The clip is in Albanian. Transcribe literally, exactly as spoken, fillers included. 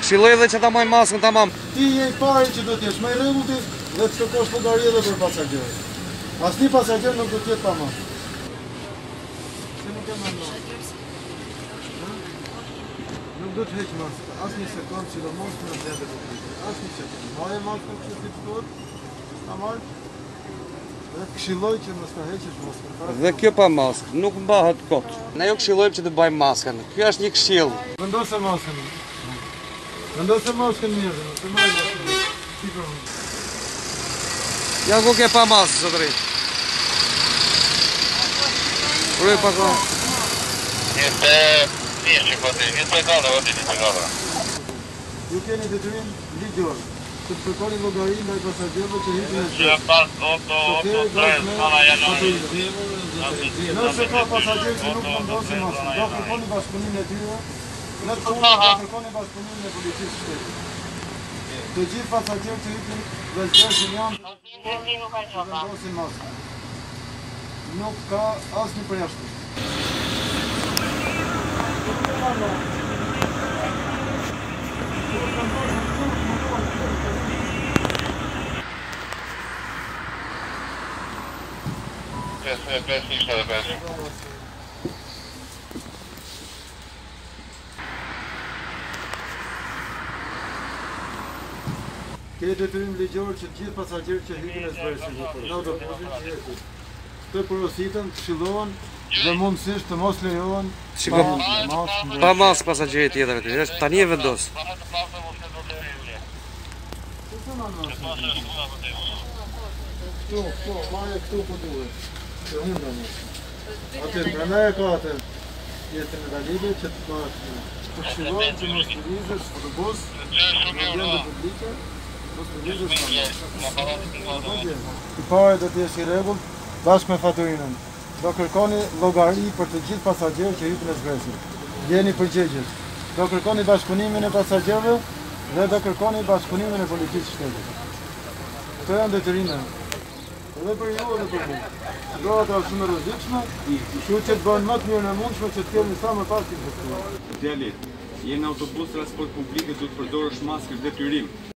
Këshilloj edhe që ta majnë maskën tamam. Ti je i pari që do t'jesh më i rregullt dhe të kërkosh llogari edhe për pasagerët. Asnjë pasager nuk do të jetë pa maskë. Se nuk e më Nuk do të heq maskë, asnjë sekond, sidomos në vende publike. Asnjë sekond. Marrë maskën që ti duhet, ta marr. Dhe këshilloj që mos ta heqësh maskën. Dhe kjo pa maskë nuk mbahet kot. Ne jo këshillojmë që të bëjmë maskën. Kjo është një këshill. Vendose maskën. Vendose maskën mirë, të marrë maskën. Ja ku ke pa maskë, zotëri. Ure pa ko. Jeste njështë që pati, njështë e kada, vëti njështë e kada. Ju keni detyrim ligjor, të të kërkoni llogari ndaj pasagerëve që hiqin në Që pas oto, oto, tre, sana janari. Nëse ka pasagerë që nuk vendosin maskën, do kërkoni bashkëpunimin e tyre, në të punë do kërkoni bashkëpunimin e policisë shtetit. Të gjithë pasagerët që hiqin dhe zgjerin janë vendosin maskën. Nuk ka asnjë përjashtim. pesë, pesë, ishte dhe pesë. Ke detyrim ligjor që të gjithë pasagerët që hiqin e zbresin në autobusin që jetin. Të porositen, të këshillohen dhe mundësisht të mos lejohen Shiko, pa maskë pasagerët tjetër aty. Është tani e vendos. Këtu, këtu, marrë këtu ku duhet. Që hunda mu. Atë, prandaj e ka atë jetën e valide që të marrë të këshillohen që mos të vizës në bus, në vende publike, mos të vizës në maskë. I pare do t'jesh i rregullt bashkë me faturinën. Do kërkoni llogari për të gjithë pasagerët që hyjnë në zgresë. Jeni përgjegjës. Do kërkoni bashkëpunimin e pasagerëve dhe do kërkoni bashkëpunimin e policisë shtetit. Këto janë detyrimet. Edhe për ju edhe për mua. Situata është shumë e rrezikshme, kështu që të bëhen më të mirën e mundshme që të kemi sa më pak të infektuar. Djalit, je në autobus transport publik dhe du të përdorësh maskë detyrim.